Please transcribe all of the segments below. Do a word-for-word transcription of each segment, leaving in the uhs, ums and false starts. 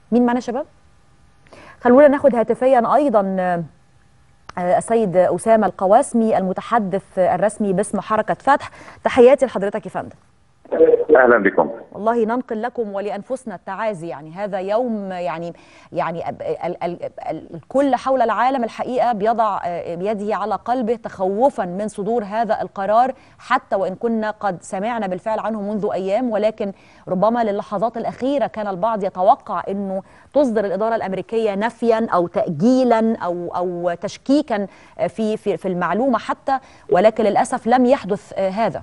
مين معنا يا شباب؟ خلونا ناخد هاتفيا ايضا السيد أسامة القواسمي المتحدث الرسمي باسم حركة فتح. تحياتي لحضرتك يا فندم. اهلا بكم. والله ننقل لكم ولانفسنا التعازي، يعني هذا يوم يعني يعني ال ال ال الكل حول العالم الحقيقه بيضع بيده على قلبه تخوفا من صدور هذا القرار، حتى وان كنا قد سمعنا بالفعل عنه منذ ايام، ولكن ربما للحظات الاخيره كان البعض يتوقع انه تصدر الاداره الامريكيه نفيا او تاجيلا او او تشكيكا في في في المعلومه حتى، ولكن للاسف لم يحدث هذا.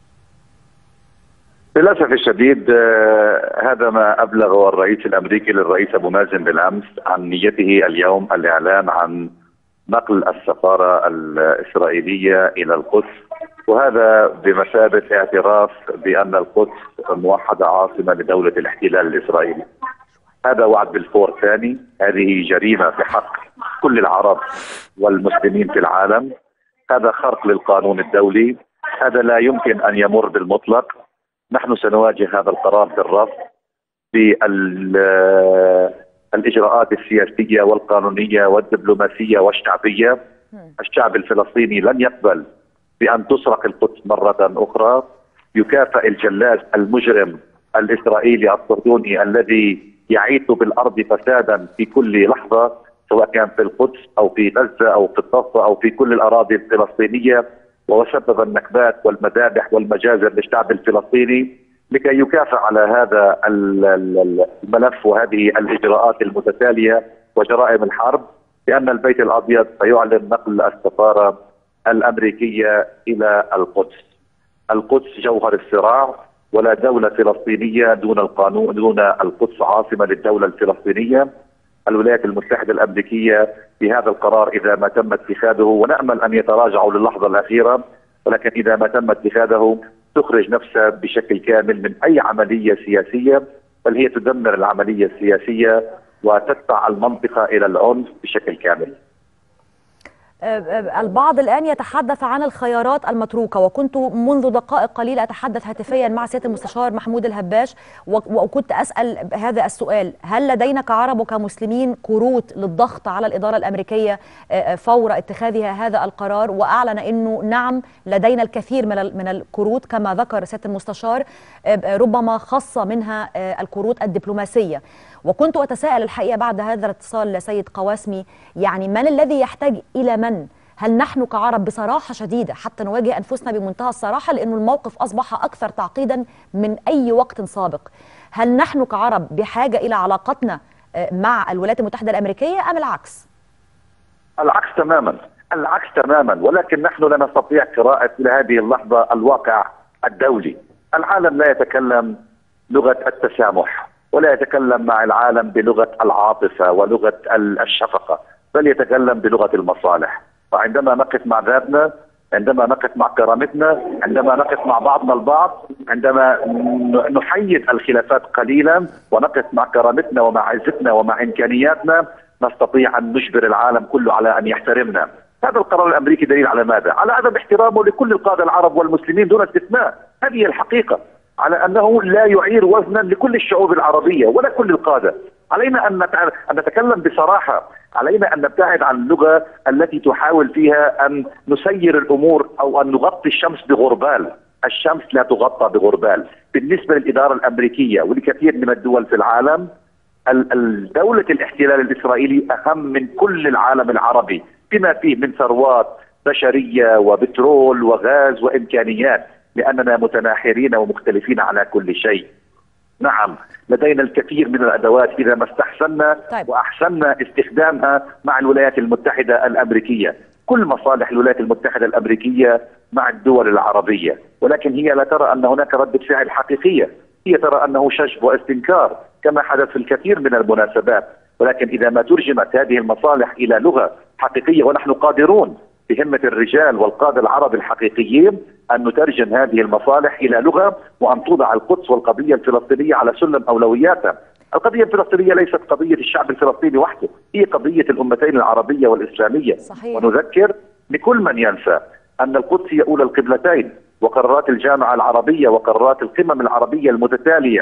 للأسف الشديد هذا ما أبلغه الرئيس الأمريكي للرئيس أبو مازن بالأمس عن نيته اليوم الإعلان عن نقل السفارة الإسرائيلية إلى القدس، وهذا بمثابة اعتراف بأن القدس موحدة عاصمة لدولة الاحتلال الإسرائيلي. هذا وعد بالفور ثاني، هذه جريمة في حق كل العرب والمسلمين في العالم، هذا خرق للقانون الدولي، هذا لا يمكن أن يمر بالمطلق. نحن سنواجه هذا القرار بالرفض بالإجراءات السياسية والقانونية والدبلوماسية والشعبية. الشعب الفلسطيني لن يقبل بأن تسرق القدس مرة أخرى. يكافئ الجلاس المجرم الإسرائيلي الصهيوني الذي يعيث بالأرض فسادا في كل لحظة، سواء كان في القدس أو في غزة أو في الضفة أو في كل الأراضي الفلسطينية، وسبب النكبات والمذابح والمجازر للشعب الفلسطيني. لكي يكافئ على هذا الملف وهذه الإجراءات المتتالية وجرائم الحرب، بأن البيت الأبيض سيعلن نقل السفارة الأمريكية إلى القدس. القدس جوهر الصراع، ولا دولة فلسطينية دون القانون، دون القدس عاصمة للدولة الفلسطينية. الولايات المتحدة الأمريكية في هذا القرار إذا ما تم اتخاذه، ونأمل أن يتراجعوا للحظة الأخيرة، ولكن إذا ما تم اتخاذه تخرج نفسها بشكل كامل من أي عملية سياسية، بل هي تدمر العملية السياسية وتدفع المنطقة إلى العنف بشكل كامل. البعض الآن يتحدث عن الخيارات المتروكة، وكنت منذ دقائق قليلة أتحدث هاتفيا مع سيادة المستشار محمود الهباش، وكنت أسأل هذا السؤال: هل لدينا كعرب وكمسلمين كروت للضغط على الإدارة الأمريكية فور اتخاذها هذا القرار؟ وأعلن أنه نعم لدينا الكثير من الكروت كما ذكر سيادة المستشار، ربما خاصة منها الكروت الدبلوماسية. وكنت أتساءل الحقيقة بعد هذا الاتصال سيد قواسمي، يعني من الذي يحتاج إلى من؟ هل نحن كعرب بصراحة شديدة حتى نواجه أنفسنا بمنتهى الصراحة، لأن الموقف أصبح أكثر تعقيدا من أي وقت سابق؟ هل نحن كعرب بحاجة إلى علاقتنا مع الولايات المتحدة الأمريكية أم العكس؟ العكس تماما، العكس تماما، ولكن نحن لا نستطيع قراءة إلى هذه اللحظة الواقع الدولي. العالم لا يتكلم لغة التسامح، ولا يتكلم مع العالم بلغة العاطفة ولغة الشفقة، بل يتكلم بلغة المصالح. فعندما نقف مع ذاتنا، عندما نقف مع كرامتنا، عندما نقف مع بعضنا البعض، عندما نحيد الخلافات قليلا ونقف مع كرامتنا ومع عزتنا ومع إمكانياتنا، نستطيع أن نجبر العالم كله على أن يحترمنا. هذا القرار الأمريكي دليل على ماذا؟ على عدم احترامه لكل القادة العرب والمسلمين دون استثناء. هذه الحقيقة، على أنه لا يعير وزنا لكل الشعوب العربية ولا كل القادة. علينا أن أن نتكلم بصراحة، علينا أن نبتعد عن اللغة التي تحاول فيها أن نسير الأمور أو أن نغطي الشمس بغربال. الشمس لا تغطى بغربال. بالنسبة للإدارة الأمريكية ولكثير من الدول في العالم، الدولة الاحتلال الإسرائيلي أهم من كل العالم العربي بما فيه من ثروات بشرية وبترول وغاز وإمكانيات، لأننا متناحرين ومختلفين على كل شيء. نعم لدينا الكثير من الأدوات إذا ما استحسنا طيب. وأحسننا استخدامها مع الولايات المتحدة الأمريكية. كل مصالح الولايات المتحدة الأمريكية مع الدول العربية، ولكن هي لا ترى أن هناك ردة فعل حقيقية، هي ترى أنه شجب واستنكار كما حدث في الكثير من المناسبات. ولكن إذا ما ترجمت هذه المصالح إلى لغة حقيقية، ونحن قادرون بهمة الرجال والقادة العرب الحقيقيين أن نترجم هذه المصالح إلى لغة، وأن توضع القدس والقضية الفلسطينية على سلم أولوياتها. القضية الفلسطينية ليست قضية الشعب الفلسطيني وحده، هي قضية الأمتين العربية والإسلامية. صحيح. ونذكر لكل من ينسى أن القدس هي أولى القبلتين، وقرارات الجامعة العربية وقرارات القمم العربية المتتالية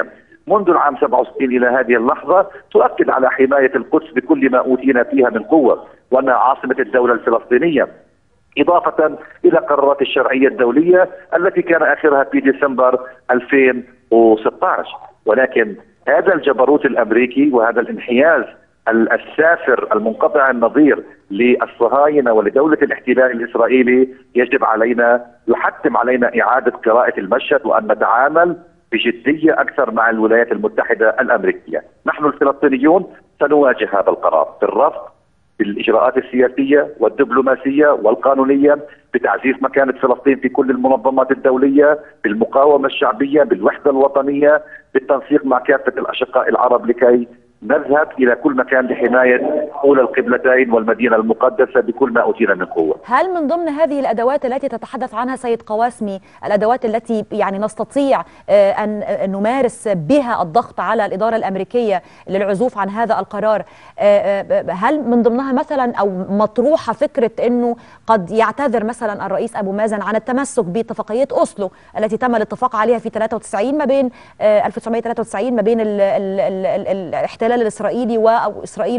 منذ العام سبعة وستين إلى هذه اللحظة تؤكد على حماية القدس بكل ما أوتينا فيها من قوة، وأنها عاصمة الدولة الفلسطينية، إضافة إلى قرارات الشرعية الدولية التي كان آخرها في ديسمبر ألفين وستة عشر. ولكن هذا الجبروت الأمريكي وهذا الانحياز السافر المنقطع النظير للصهاينة ولدولة الاحتلال الإسرائيلي يجب علينا يحتم علينا إعادة قراءة المشهد، وأن نتعامل بجدية أكثر مع الولايات المتحدة الأمريكية. نحن الفلسطينيون سنواجه هذا القرار بالرفض، بالإجراءات السياسية والدبلوماسية والقانونية، بتعزيز مكانة فلسطين في كل المنظمات الدولية، بالمقاومة الشعبية، بالوحدة الوطنية، بالتنسيق مع كافة الأشقاء العرب لكي نذهب إلى كل مكان لحماية أولى القبلتين والمدينة المقدسة بكل ما أوتينا من قوة. هل من ضمن هذه الأدوات التي تتحدث عنها سيد قواسمي الأدوات التي يعني نستطيع أن نمارس بها الضغط على الإدارة الأمريكية للعزوف عن هذا القرار، هل من ضمنها مثلا أو مطروحة فكرة أنه قد يعتذر مثلا الرئيس أبو مازن عن التمسك باتفاقية أوسلو التي تم الاتفاق عليها في ثلاثة وتسعين ما بين ألف وتسعمائة وثلاثة وتسعين ما بين الاحتلال الإسرائيلي أو إسرائيل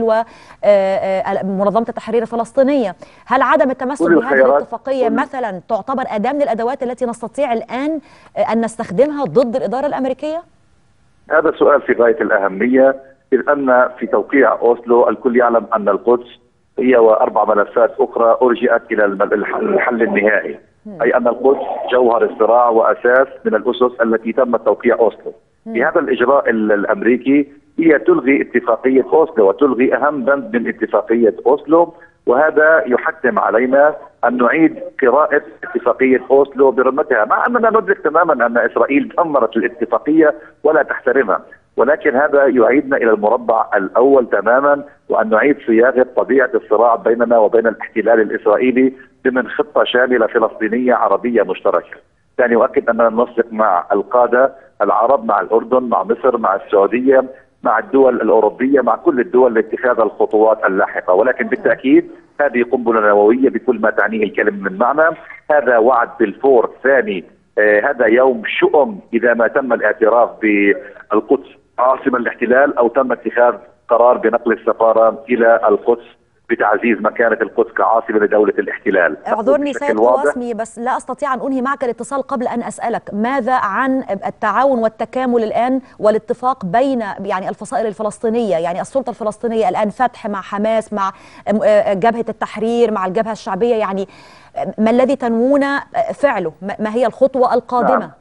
ومنظمة التحرير الفلسطينية؟ هل عدم التمسك بهذه الاتفاقية مثلا تعتبر أداة من الأدوات التي نستطيع الآن أن نستخدمها ضد الإدارة الأمريكية؟ هذا سؤال في غاية الأهمية، إذ أن في توقيع أوسلو الكل يعلم أن القدس هي وأربع ملفات أخرى أرجئت إلى الحل النهائي، أي أن القدس جوهر الصراع وأساس من الأسس التي تم توقيع أوسلو. في هذا الإجراء الأمريكي هي تلغي اتفاقية أوسلو وتلغي أهم بند من اتفاقية أوسلو، وهذا يحتم علينا أن نعيد قراءة اتفاقية أوسلو برمتها، مع أننا ندرك تماما أن إسرائيل دمرت الاتفاقية ولا تحترمها، ولكن هذا يعيدنا إلى المربع الأول تماما، وأن نعيد صياغة طبيعة الصراع بيننا وبين الاحتلال الإسرائيلي ضمن خطة شاملة فلسطينية عربية مشتركة. ثاني يؤكد أننا ننسق مع القادة العرب، مع الأردن، مع مصر، مع السعودية، مع الدول الأوروبية، مع كل الدول لاتخاذ الخطوات اللاحقة. ولكن بالتأكيد هذه قنبلة نووية بكل ما تعنيه الكلمة من معنى. هذا وعد بالفور. ثاني آه هذا يوم شؤم إذا ما تم الاعتراف بالقدس عاصمة الاحتلال أو تم اتخاذ قرار بنقل السفارة إلى القدس بتعزيز مكانة القدس كعاصمة لدولة الاحتلال. اعذرني سيد قواسمي، بس لا أستطيع أن أنهي معك الاتصال قبل أن أسألك ماذا عن التعاون والتكامل الآن والاتفاق بين يعني الفصائل الفلسطينية، يعني السلطة الفلسطينية الآن فتح مع حماس، مع جبهة التحرير، مع الجبهة الشعبية، يعني ما الذي تنوون فعله؟ ما هي الخطوة القادمة؟ نعم.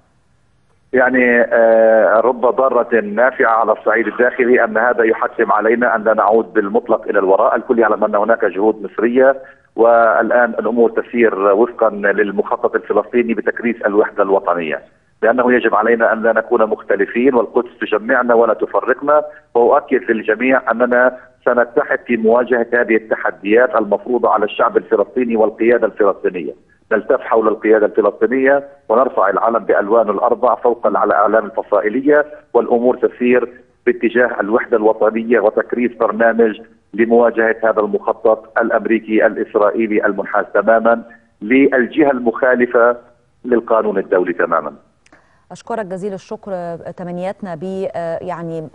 يعني آه رب ضارة نافعة على الصعيد الداخلي أن هذا يحتم علينا أن لا نعود بالمطلق إلى الوراء. الكل يعلم أن هناك جهود مصرية، والآن الأمور تسير وفقا للمخطط الفلسطيني بتكريس الوحدة الوطنية، لأنه يجب علينا أن لا نكون مختلفين، والقدس تجمعنا ولا تفرقنا. وأؤكد للجميع أننا سنتحد في مواجهة هذه التحديات المفروضة على الشعب الفلسطيني والقيادة الفلسطينية. نلتف حول القيادة الفلسطينية ونرفع العلم بألوانه الأربع فوق الأعلام الفصائلية، والأمور تسير باتجاه الوحدة الوطنية وتكريس برنامج لمواجهة هذا المخطط الأمريكي الإسرائيلي المنحاز تماما للجهة المخالفة للقانون الدولي تماما. أشكرك جزيل الشكر. تمنياتنا ب يعني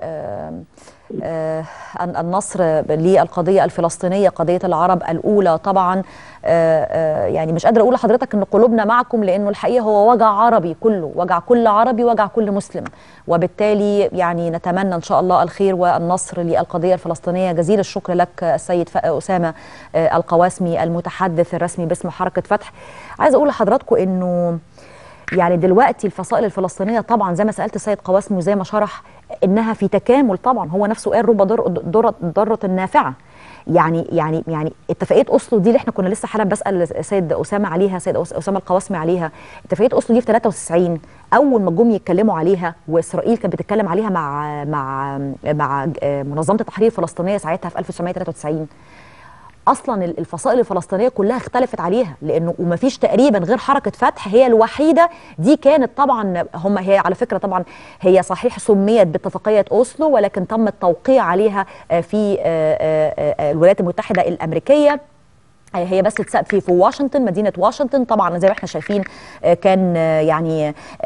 النصر للقضية الفلسطينية، قضية العرب الأولى. طبعا يعني مش قادرة أقول لحضرتك أن قلوبنا معكم، لأنه الحقيقة هو وجع عربي كله، وجع كل عربي، وجع كل مسلم، وبالتالي يعني نتمنى إن شاء الله الخير والنصر للقضية الفلسطينية. جزيل الشكر لك السيد أسامة القواسمي المتحدث الرسمي باسم حركة فتح. عايز أقول لحضراتكم أنه يعني دلوقتي الفصائل الفلسطينية طبعا زي ما سألت السيد قواسمي وزي ما شرح انها في تكامل، طبعا هو نفسه قال رب ضارة نافعة. يعني يعني يعني اتفاقية أوسلو دي اللي احنا كنا لسه حالا بسأل السيد أسامة عليها، سيد أسامة القواسمي عليها، اتفاقية أوسلو دي في ثلاثة وتسعين أول ما جم يتكلموا عليها، وإسرائيل كانت بتتكلم عليها مع مع مع منظمة التحرير الفلسطينية ساعتها في ألف وتسعمائة وثلاثة وتسعين. اصلا الفصائل الفلسطينيه كلها اختلفت عليها، لانه ومفيش تقريبا غير حركه فتح هي الوحيده دي كانت طبعا هم هي على فكره طبعا هي صحيح سميت باتفاقيه اوسلو، ولكن تم التوقيع عليها في الولايات المتحده الامريكيه هي بس في في واشنطن، مدينه واشنطن. طبعا زي ما احنا شايفين كان يعني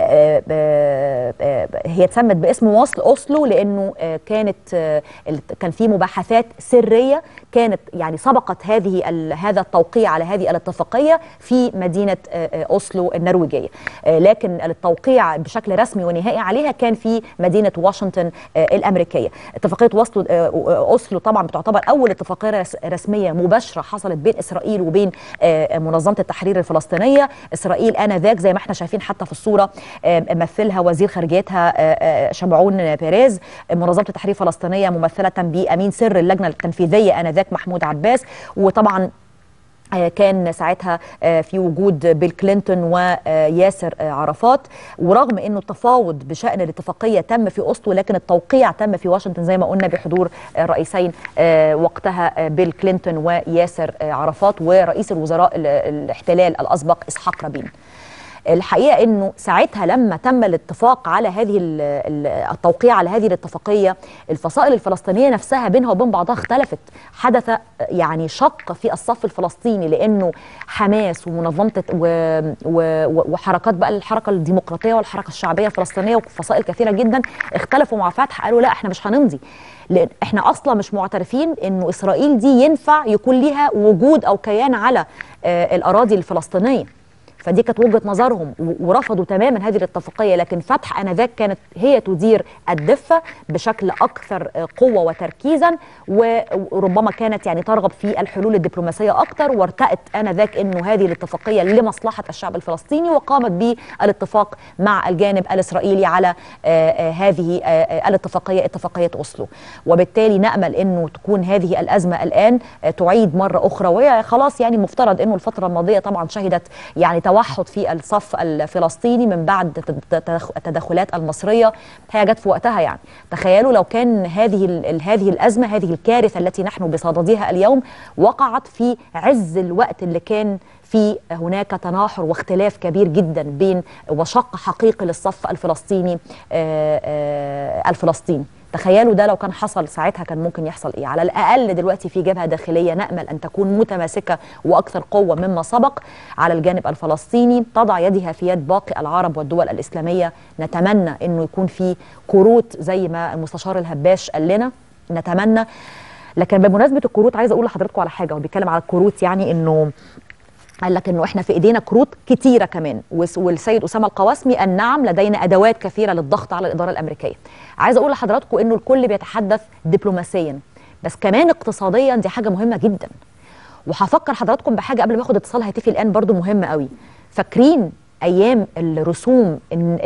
هي اتسمت باسم وصل اوسلو لانه كانت كان في مباحثات سريه كانت يعني سبقت هذه هذا التوقيع على هذه الاتفاقيه في مدينه اوسلو النرويجيه، لكن التوقيع بشكل رسمي ونهائي عليها كان في مدينه واشنطن الامريكيه. اتفاقيه وصل اوسلو طبعا بتعتبر اول اتفاقيه رسميه مباشره حصلت بين اسرائيل وبين منظمه التحرير الفلسطينيه. اسرائيل انذاك زي ما احنا شايفين حتى في الصوره مثلها وزير خارجيتها شمعون بيريز، منظمه التحرير الفلسطينيه ممثله بامين سر اللجنه التنفيذيه انذاك محمود عباس، وطبعا كان ساعتها في وجود بيل كلينتون وياسر عرفات. ورغم انه التفاوض بشأن الاتفاقية تم في اوسلو، لكن التوقيع تم في واشنطن زي ما قلنا بحضور الرئيسين وقتها بيل كلينتون وياسر عرفات ورئيس الوزراء الاحتلال الاسبق اسحاق رابين. الحقيقه انه ساعتها لما تم الاتفاق على هذه التوقيع على هذه الاتفاقيه، الفصائل الفلسطينيه نفسها بينها وبين بعضها اختلفت. حدث يعني شق في الصف الفلسطيني، لانه حماس ومنظمه وحركات بقى الحركه الديمقراطيه والحركه الشعبيه الفلسطينيه وفصائل كثيره جدا اختلفوا مع فتح، قالوا لا احنا مش هنمضي، لان احنا اصلا مش معترفين انه اسرائيل دي ينفع يكون ليها وجود او كيان على الاراضي الفلسطينيه. فدي كانت وجهة نظرهم ورفضوا تماما هذه الاتفاقية. لكن فتح آنذاك كانت هي تدير الضفة بشكل أكثر قوة وتركيزا، وربما كانت يعني ترغب في الحلول الدبلوماسية أكثر، وارتأت آنذاك أنه هذه الاتفاقية لمصلحة الشعب الفلسطيني، وقامت بالاتفاق مع الجانب الإسرائيلي على هذه الاتفاقية، اتفاقية أوسلو. وبالتالي نأمل أنه تكون هذه الأزمة الآن تعيد مرة أخرى، وهي خلاص يعني مفترض أنه الفترة الماضية طبعا شهدت يعني توحد في الصف الفلسطيني من بعد التدخلات المصرية. هي جت في وقتها. يعني تخيلوا لو كان هذه هذه الأزمة، هذه الكارثة التي نحن بصددها اليوم وقعت في عز الوقت اللي كان في هناك تناحر واختلاف كبير جدا بين وشق حقيقي للصف الفلسطيني الفلسطيني. تخيلوا ده لو كان حصل ساعتها كان ممكن يحصل ايه. على الاقل دلوقتي في جبهه داخليه نامل ان تكون متماسكه واكثر قوه مما سبق على الجانب الفلسطيني، تضع يدها في يد باقي العرب والدول الاسلاميه. نتمنى انه يكون في كروت زي ما المستشار الهباش قال لنا، نتمنى. لكن بمناسبه الكروت عايزه اقول لحضراتكم على حاجه، وبيتكلم على الكروت يعني انه قال لك انه احنا في ايدينا كروت كتيره كمان، والسيد اسامه القواسمي قال نعم لدينا ادوات كثيره للضغط على الاداره الامريكيه. عايزه اقول لحضراتكم انه الكل بيتحدث دبلوماسيا، بس كمان اقتصاديا دي حاجه مهمه جدا. وهفكر حضراتكم بحاجه قبل ما اخد اتصال هاتفي الان برضو مهمه قوي. فاكرين ايام الرسوم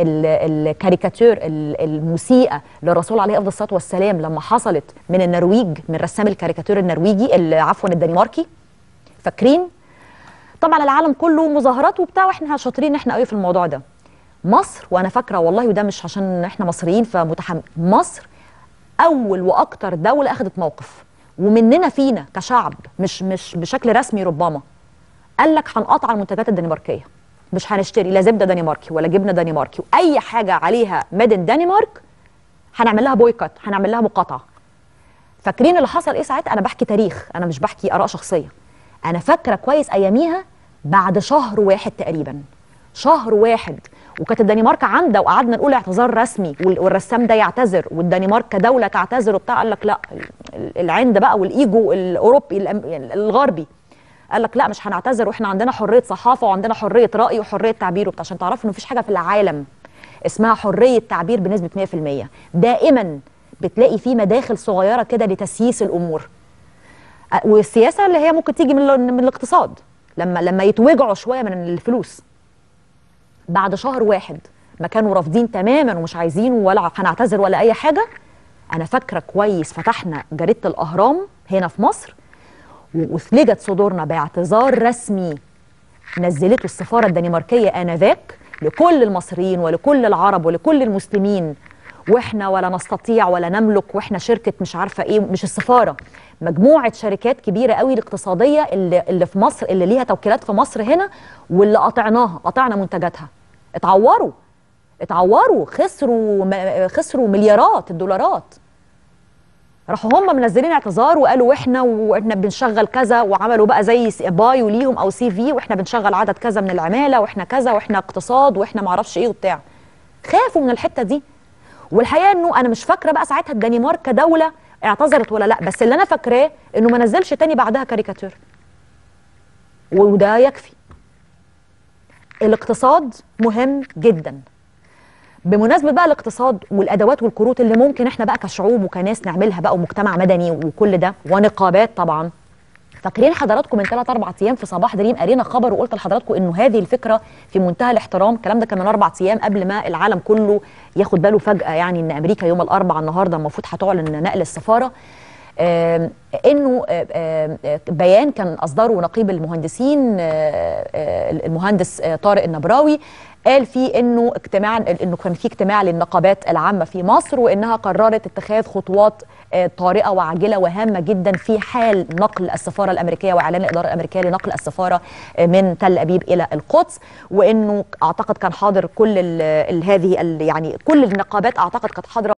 الكاريكاتير المسيئه للرسول عليه افضل الصلاه والسلام لما حصلت من النرويج، من رسام الكاريكاتير النرويجي عفوا الدنماركي؟ فاكرين؟ طبعا العالم كله مظاهرات وبتاع، واحنا شاطرين احنا قوي في الموضوع ده. مصر، وانا فاكره والله وده مش عشان احنا مصريين فمتحمل، مصر اول واكتر دوله اخذت موقف، ومننا فينا كشعب مش مش بشكل رسمي ربما، قال لك هنقطع المنتجات الدنماركيه، مش هنشتري لا زبده دنماركي ولا جبنه دنماركي، واي حاجه عليها ميد ان دنمارك هنعمل لها بويكوت، هنعمل لها مقاطعه. فاكرين اللي حصل ايه ساعتها؟ انا بحكي تاريخ، انا مش بحكي اراء شخصيه. أنا فاكرة كويس أياميها بعد شهر واحد تقريبا، شهر واحد، وكانت الدنمارك عامدة وقعدنا نقول اعتذار رسمي والرسام ده يعتذر والدنمارك كدولة تعتذر وبتاع. قال لك لا، العند بقى والإيجو الأوروبي الغربي قال لك لا مش هنعتذر، واحنا عندنا حرية صحافة وعندنا حرية رأي وحرية تعبير وبتاع. عشان تعرفوا إنه مفيش حاجة في العالم اسمها حرية تعبير بنسبة مية في المية، دائما بتلاقي فيه مداخل صغيرة كده لتسييس الأمور. والسياسه اللي هي ممكن تيجي من من الاقتصاد، لما لما يتوجعوا شويه من الفلوس. بعد شهر واحد ما كانوا رافضين تماما ومش عايزين ولا هنعتذر ولا اي حاجه. انا فاكره كويس فتحنا جريده الاهرام هنا في مصر واثلجت صدورنا باعتذار رسمي نزلته السفاره الدنماركيه انذاك لكل المصريين ولكل العرب ولكل المسلمين، واحنا ولا نستطيع ولا نملك، واحنا شركه مش عارفه ايه، مش السفاره، مجموعه شركات كبيره قوي الاقتصاديه اللي, اللي في مصر، اللي ليها توكيلات في مصر هنا، واللي قطعناها، قطعنا منتجاتها. اتعوروا اتعوروا خسروا خسروا مليارات الدولارات. راحوا هم منزلين اعتذار وقالوا واحنا واحنا بنشغل كذا، وعملوا بقى زي بايو ليهم او سي في، واحنا بنشغل عدد كذا من العماله، واحنا كذا، واحنا اقتصاد، واحنا معرفش ايه وبتاع. خافوا من الحته دي. والحقيقه انه انا مش فاكره بقى ساعتها الدنمارك كدوله اعتذرت ولا لا، بس اللي انا فاكراه انه ما نزلش تاني بعدها كاريكاتير، وده يكفي. الاقتصاد مهم جدا. بمناسبه بقى الاقتصاد والادوات والكروت اللي ممكن احنا بقى كشعوب وكناس نعملها بقى، ومجتمع مدني وكل ده، ونقابات طبعا. فاكرين حضراتكم من ثلاث اربع ايام في صباح دريم قرينا خبر وقلت لحضراتكم انه هذه الفكره في منتهى الاحترام. الكلام ده كان من اربع ايام قبل ما العالم كله ياخد باله فجاه، يعني ان امريكا يوم الاربعاء النهارده المفروض هتعلن نقل السفاره. آه انه آه آه بيان كان اصدره نقيب المهندسين آه المهندس طارق النبراوي، قال فيه انه اجتماع انه كان في اجتماع للنقابات العامه في مصر، وانها قررت اتخاذ خطوات طارئه وعاجله وهامه جدا في حال نقل السفاره الامريكيه واعلان الاداره الامريكيه لنقل السفاره من تل ابيب الى القدس. وانه اعتقد كان حاضر كل ال ال هذه ال يعني كل النقابات اعتقد كانت حاضره